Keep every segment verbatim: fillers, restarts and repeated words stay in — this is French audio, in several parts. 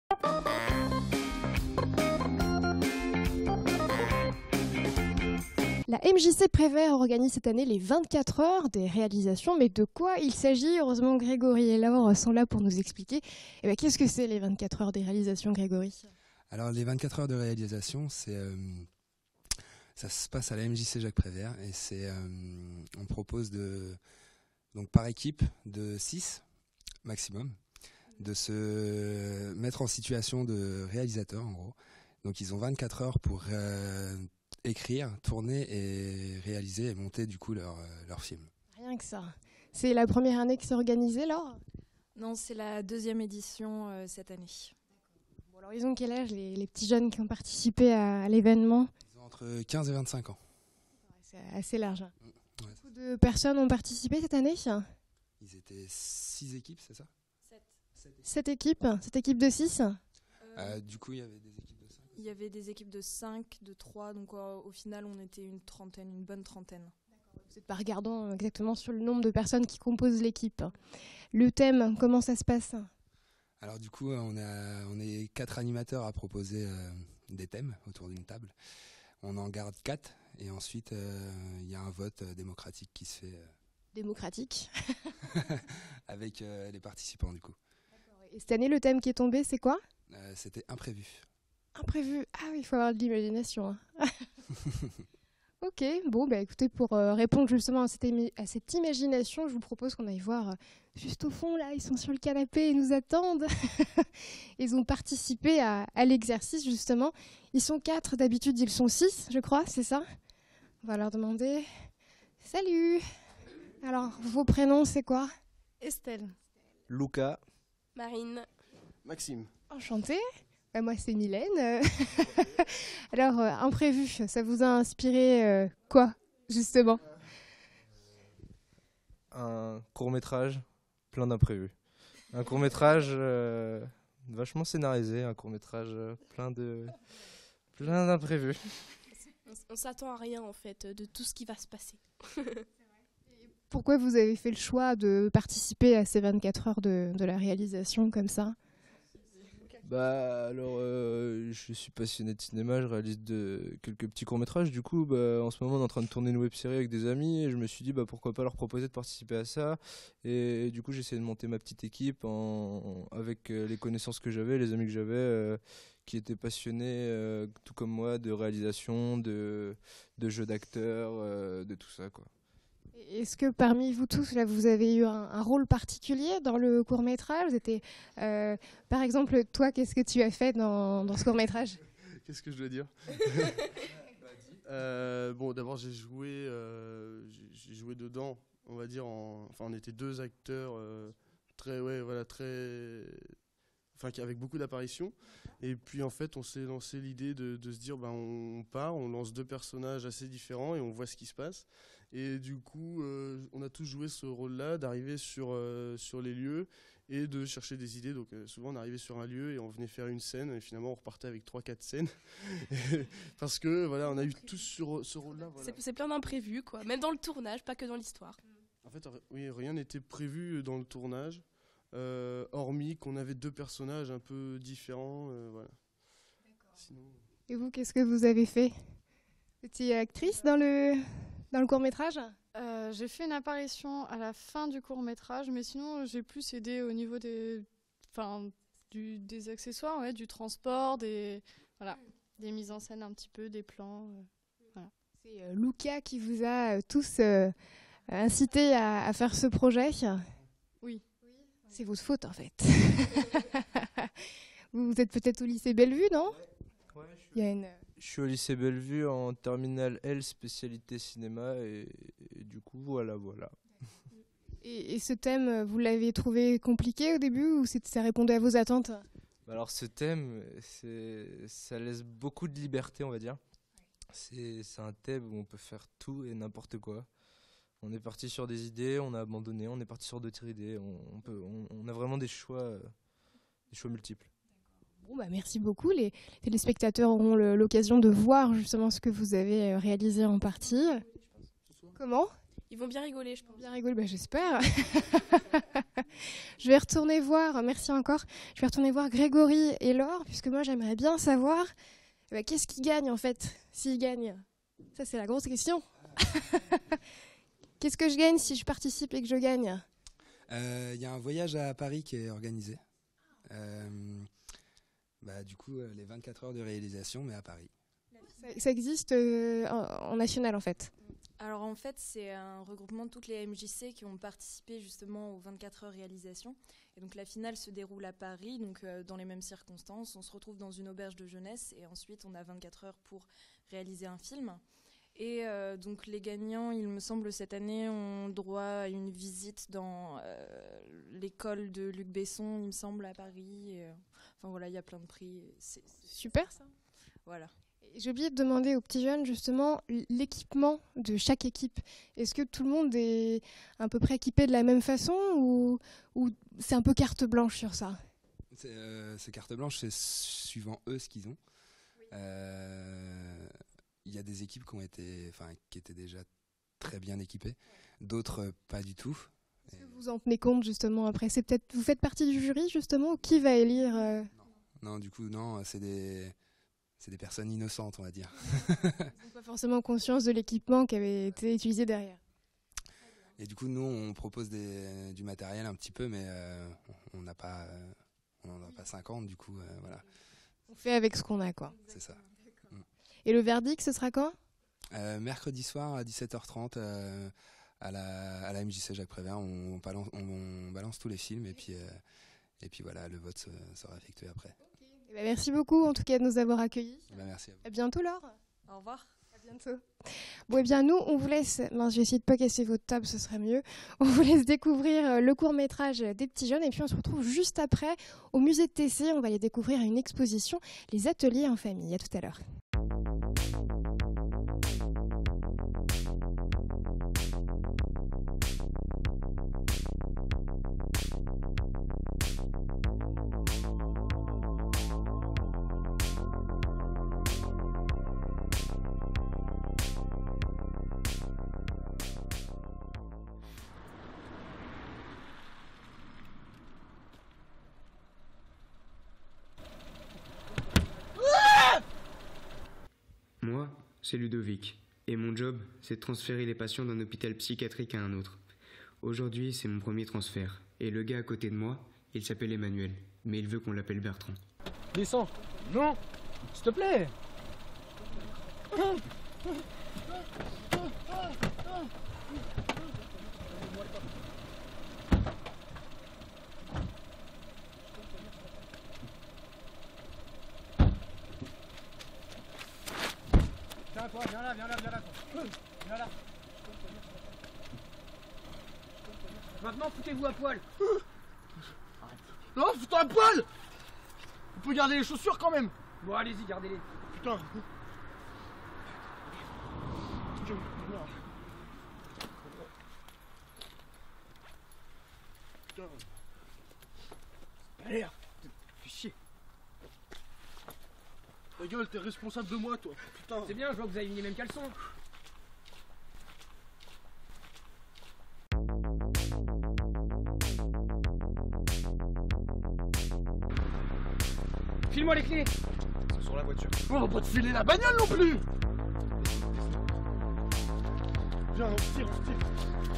La M J C Prévert organise cette année les vingt-quatre heures des réalisations, mais de quoi il s'agit? Heureusement, Grégory et Laure sont là pour nous expliquer. Eh bien, qu'est-ce que c'est les vingt-quatre heures des réalisations, Grégory? Alors, les vingt-quatre heures de réalisation, c'est, euh, ça se passe à la M J C Jacques Prévert et c'est, euh, on propose de, donc par équipe de six maximum, de se mettre en situation de réalisateur en gros. Donc, ils ont vingt-quatre heures pour euh, écrire, tourner et réaliser et monter du coup leur, leur film. Rien que ça. C'est la première année que c'est organisé, Laure? Non, c'est la deuxième édition euh, cette année. Bon, alors ils ont quel âge les, les petits jeunes qui ont participé à, à l'événement? Ils ont entre quinze et vingt-cinq ans. C'est assez large. Ouais. Beaucoup de personnes ont participé cette année? Ils étaient six équipes, c'est ça? Sept. Cette équipe, cette équipe de six? Euh, euh, Du coup, il y avait des équipes de cinq. Il y avait des équipes de cinq, de trois, donc euh, au final on était une trentaine, une bonne trentaine. Vous n'êtes pas regardant exactement sur le nombre de personnes qui composent l'équipe. Le thème, comment ça se passe? Alors du coup, on, a, on est quatre animateurs à proposer euh, des thèmes autour d'une table. On en garde quatre et ensuite il euh, y a un vote euh, démocratique qui se fait. Euh, démocratique avec euh, les participants du coup. Et cette année, le thème qui est tombé, c'est quoi? euh, C'était imprévu. Imprévu. Ah oui, il faut avoir de l'imagination. Hein. Ok, bon, bah écoutez, pour euh, répondre justement à cette, à cette imagination, je vous propose qu'on aille voir euh, juste au fond, là, ils sont sur le canapé et nous attendent. Ils ont participé à, à l'exercice, justement. Ils sont quatre, d'habitude ils sont six, je crois, c'est ça? On va leur demander. Salut! Alors, vos prénoms, c'est quoi? Estelle. Luca. Marine. Maxime. Enchantée. Bah, moi, c'est Mylène. Alors, euh, imprévu, ça vous a inspiré euh, quoi, justement? Un court-métrage plein d'imprévus. Un court-métrage euh, vachement scénarisé, un court-métrage euh, plein de plein d'imprévus. On, on s'attend à rien en fait de tout ce qui va se passer. Pourquoi vous avez fait le choix de participer à ces vingt-quatre heures de, de la réalisation comme ça? Bah alors euh, je suis passionné de cinéma, je réalise de, quelques petits courts-métrages. Du coup bah, en ce moment on est en train de tourner une web-série avec des amis et je me suis dit bah, pourquoi pas leur proposer de participer à ça. Et, et du coup j'ai essayé de monter ma petite équipe en, avec euh, les connaissances que j'avais, les amis que j'avais euh, qui étaient passionnés euh, tout comme moi de réalisation, de, de jeux d'acteurs, euh, de tout ça quoi. Est-ce que parmi vous tous, là, vous avez eu un, un rôle particulier dans le court-métrage? Vous étiez, euh, par exemple, toi, qu'est-ce que tu as fait dans, dans ce court-métrage? Qu'est-ce que je dois dire? euh, Bon, d'abord, j'ai joué, euh, j'ai joué dedans, on va dire. En, enfin, on était deux acteurs euh, très, ouais, voilà, très, enfin, avec beaucoup d'apparitions. Et puis, en fait, on s'est lancé l'idée de, de se dire, ben, on part, on lance deux personnages assez différents et on voit ce qui se passe. Et du coup, euh, on a tous joué ce rôle-là, d'arriver sur, euh, sur les lieux et de chercher des idées. Donc euh, souvent, on arrivait sur un lieu et on venait faire une scène et finalement, on repartait avec trois quatre scènes. Parce que voilà, on a eu tous sur ce rôle-là. Voilà. C'est, c'est plein d'imprévus, quoi. Même dans le tournage, pas que dans l'histoire. En fait, oui, rien n'était prévu dans le tournage, euh, hormis qu'on avait deux personnages un peu différents. Euh, voilà. Sinon... Et vous, qu'est-ce que vous avez fait? Vous étiez actrice dans le... Dans le court-métrage? euh, J'ai fait une apparition à la fin du court-métrage, mais sinon j'ai plus aidé au niveau des, enfin, du, des accessoires, ouais, du transport, des, voilà, des mises en scène un petit peu, des plans. Euh, voilà. C'est euh, Luca qui vous a euh, tous euh, incité à, à faire ce projet? Oui. C'est votre faute en fait. Vous êtes peut-être au lycée Bellevue, non? Ouais, je suis... Il y a une... Je suis au lycée Bellevue en terminale L, spécialité cinéma, et, et du coup, voilà, voilà. Et, et ce thème, vous l'avez trouvé compliqué au début ou c'est, ça répondait à vos attentes? Alors ce thème, c'est, ça laisse beaucoup de liberté, on va dire. C'est, c'est un thème où on peut faire tout et n'importe quoi. On est parti sur des idées, on a abandonné, on est parti sur d'autres idées. On, on, peut, on, on a vraiment des choix, euh, des choix multiples. Bon, bah, merci beaucoup. Les téléspectateurs auront le, l'occasion de voir justement ce que vous avez réalisé en partie. Comment? Ils vont bien rigoler, je pense. Bien rigolo, bah, j'espère. Je vais retourner voir, merci encore, je vais retourner voir Grégory et Laure, puisque moi j'aimerais bien savoir bah, qu'est-ce qu'ils gagnent en fait, s'ils gagnent. Ça c'est la grosse question. Qu'est-ce que je gagne si je participe et que je gagne? Il euh, y a un voyage à Paris qui est organisé. Euh, bah, du coup, les vingt-quatre heures de réalisation, mais à Paris. Ça, ça existe euh, en, en national en fait. Alors en fait, c'est un regroupement de toutes les M J C qui ont participé justement aux vingt-quatre heures réalisation. Et donc la finale se déroule à Paris, donc euh, dans les mêmes circonstances. On se retrouve dans une auberge de jeunesse et ensuite on a vingt-quatre heures pour réaliser un film. Et euh, donc les gagnants, il me semble, cette année ont droit à une visite dans euh, l'école de Luc Besson, il me semble, à Paris. Et, euh, enfin voilà, il y a plein de prix. C'est, c'est super ça. Voilà. J'ai oublié de demander aux petits jeunes justement l'équipement de chaque équipe. Est-ce que tout le monde est à peu près équipé de la même façon ou, ou c'est un peu carte blanche sur ça? C'est, euh, c'est carte blanche, c'est suivant eux ce qu'ils ont. Il oui. euh, y a des équipes qui, ont été, qui étaient déjà très bien équipées, d'autres euh, pas du tout. Est-ce que vous en tenez compte justement après? C'est peut-être, vous faites partie du jury justement? Qui va élire euh... non. non, du coup non, c'est des... C'est des personnes innocentes, on va dire. Ils n'ont pas forcément conscience de l'équipement qui avait été utilisé derrière. Et du coup, nous, on propose des, du matériel un petit peu, mais euh, on n'a pas, euh, on n'en a pas cinquante, du coup, euh, voilà. On fait avec ce qu'on a, quoi. C'est ça. Mm. Et le verdict, ce sera quand? euh, Mercredi soir à dix-sept heures trente, euh, à, la, à la M J C Jacques Prévert, on, on, balance, on, on balance tous les films, et puis, euh, et puis voilà, le vote sera effectué après. Eh ben, merci beaucoup en tout cas de nous avoir accueillis. Eh ben, merci à vous. À bientôt Laure. Au revoir. À bientôt. Bon et eh bien nous on vous laisse, mince je vais essayer de pas casser votre table, ce serait mieux. On vous laisse découvrir le court-métrage des petits jeunes et puis on se retrouve juste après au musée de T C. On va aller découvrir une exposition, les ateliers en famille. À tout à l'heure. Moi, c'est Ludovic, et mon job, c'est de transférer les patients d'un hôpital psychiatrique à un autre. Aujourd'hui, c'est mon premier transfert, et le gars à côté de moi, il s'appelle Emmanuel, mais il veut qu'on l'appelle Bertrand. Descends. Non, s'il te plaît. Tiens toi, viens là, viens là, viens là. Viens là. Maintenant, foutez-vous à poil. Non, foutez-toi à poil. On peut garder les chaussures quand même. Bon, allez-y, gardez-les. Putain. Putain. Allez, fais chier. Ta gueule, t'es responsable de moi, toi. Putain. C'est bien, je vois que vous avez mis les mêmes caleçons. File-moi les clés. C'est sur la voiture. On va pas te filer la bagnole non plus. Viens, on se tire, on se tire.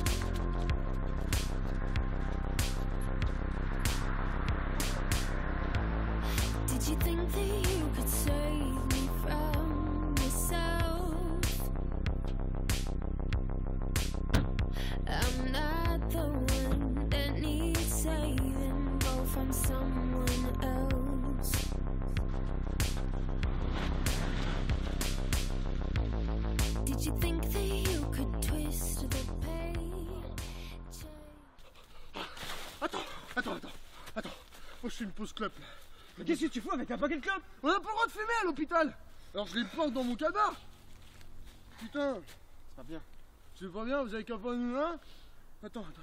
Did you think that you could save me from myself? I'm not the one that needs saving. Go from someone else. Did you think that you could twist the page? Attends, attends, attends, attends. Moi je fais une pause clope. Mais qu'est-ce que tu fous avec un paquet de clopes? On n'a pas le droit de fumer à l'hôpital. Alors je les planque dans mon cadavre. Putain, c'est pas bien. C'est pas bien, vous avez qu'à pas nous, hein? Attends, attends.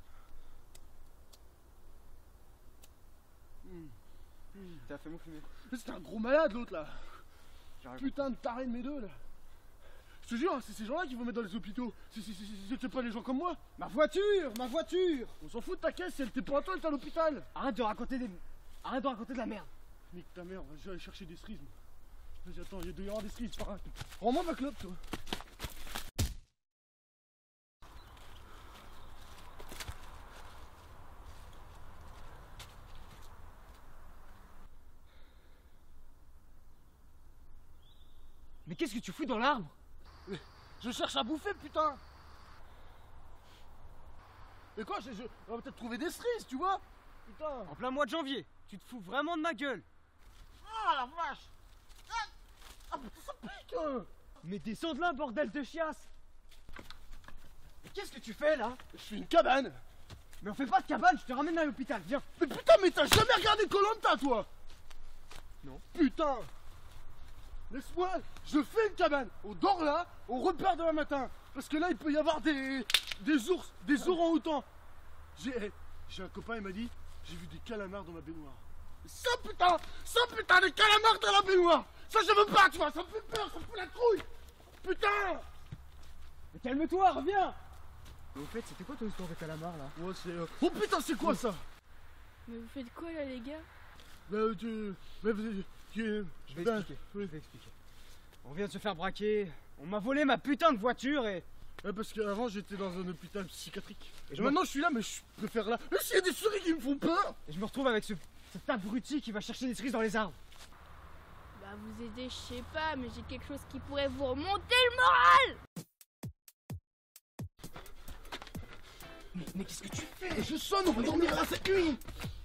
Mmh. Mmh. T'as fait mon fumer. C'était un gros malade l'autre là. Putain de taré de mes deux là. Je te jure, c'est ces gens-là qui vont mettre dans les hôpitaux. C'est- c'est- c'est- C'est pas les gens comme moi. Ma voiture, ma voiture. On s'en fout de ta caisse, si elle t'est pas à toi, elle est à l'hôpital. Arrête de raconter des... Arrête de raconter de la merde. Nique ta mère, je vais aller chercher des cerises. moi. Vas-y, attends, il doit y avoir des cerises, par là. Rends-moi ma clope, toi. Mais qu'est-ce que tu fous dans l'arbre? Je cherche à bouffer, putain. Mais quoi, je, je- on va peut-être trouver des cerises, tu vois. Putain. En plein mois de janvier, tu te fous vraiment de ma gueule. Ah la vache. Ah, ah, putain, ça pique. euh. Mais descends de là, bordel de chiasse. Mais qu'est-ce que tu fais là? Je fais une cabane. Mais on fait pas de cabane, je te ramène à l'hôpital, viens. Mais putain, mais t'as jamais regardé Koh-Lanta, toi? Non. Putain. Laisse-moi, je fais une cabane. On dort là, on repart demain matin. Parce que là, il peut y avoir des, des ours, des orang-outans. J'ai j'ai un copain, il m'a dit, j'ai vu des calamars dans ma baignoire. Ça, putain, ça, putain, des calamars dans la baignoire. Ça, je veux pas, tu vois, ça me fait peur, ça me fout la trouille. Putain. Mais calme-toi, reviens. Mais au fait, c'était quoi ton histoire de calamar là? Ouais, c'est... euh, Oh putain, c'est quoi ça? Mais vous faites quoi là, les gars? Bah, tu... Bah, vous- tu- Je vais bah, expliquer, oui. je vais expliquer. On vient de se faire braquer, on m'a volé ma putain de voiture et... Ouais, parce qu'avant, j'étais dans un hôpital psychiatrique. Et Et je maintenant, je suis là, mais je préfère là. Mais s'il y a des souris qui me font peur. Et je me retrouve avec ce, cet abruti qui va chercher des cerises dans les arbres. Bah vous aider, je sais pas, mais j'ai quelque chose qui pourrait vous remonter le moral. Mais, mais qu'est-ce que tu fais? Et je sonne, on va dormir à cette nuit.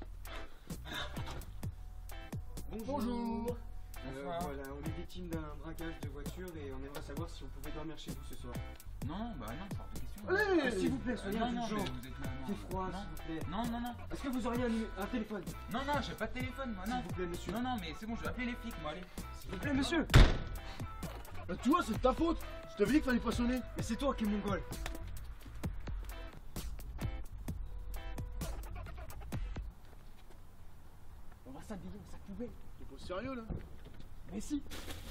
Bonjour. Euh, voilà, on est victime d'un braquage de voiture et on aimerait savoir si on pouvait dormir chez vous ce soir. Non, bah non, c'est hors de question. Allez. Ah, s'il vous plaît, soyez non, non, indulgents. mais vous êtes là, non. C'est froid, Non. s'il vous plaît. Non, non, non. Est-ce que vous auriez un, un téléphone? Non, non, j'ai pas de téléphone, moi, non. S'il vous plaît, monsieur. Non, non, mais c'est bon, je vais appeler les flics, moi, allez. S'il vous plaît, monsieur. Bah, tu vois, c'est de ta faute. Je t'avais dit qu'il fallait pas sonner. Mais c'est toi qui es mongol. On va s'habiller en sac poubelle. T'es pas sérieux là? Mais si.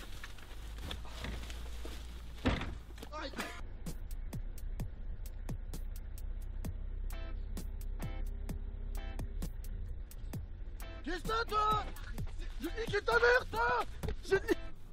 Aïe. Qu'est-ce que t'as, toi? J'ai niqué ta mère, toi. J'ai niqué...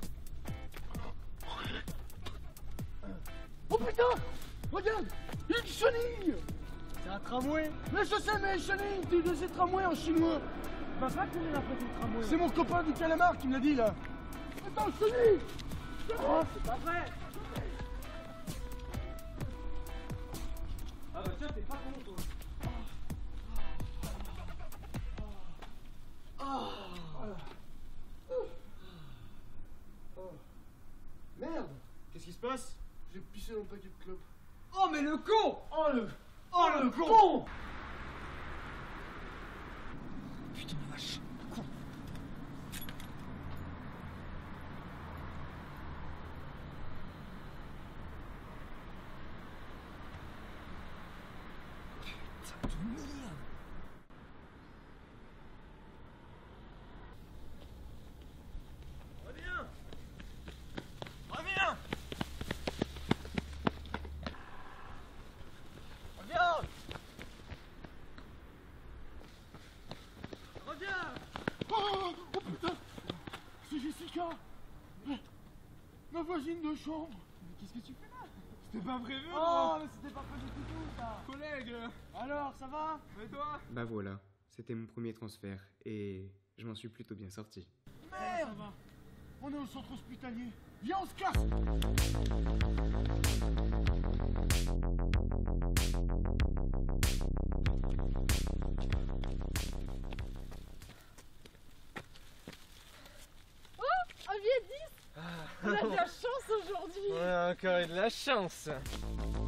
Oh putain. Regarde, une chenille. C'est un tramway. Mais je sais, mais chenille, tu dis c'est tramway en chinois. Va pas courir après ton tramway. C'est mon copain du calamar qui me l'a dit là. Attends, chenille. Oh, c'est pas vrai. Ah bah tiens, t'es pas con toi. Merde. Qu'est-ce qui se passe? J'ai pissé dans le paquet de clopes. Oh mais le con! Oh le... Oh le con! Putain de vache, con! Putain de merde! Reviens! Reviens! Reviens! Reviens! Oh, oh putain. C'est Jessica. Ma voisine de chambre. Mais qu'est-ce que tu fais là? C'était pas prévu, Oh, mais c'était pas prévu du tout ça! collègue. Alors, ça va? Et toi? Bah voilà, c'était mon premier transfert et je m'en suis plutôt bien sorti. Merde. On est au centre hospitalier. Viens, on se casse. Un billet de dix. On a de la chance aujourd'hui. On a encore eu de la chance!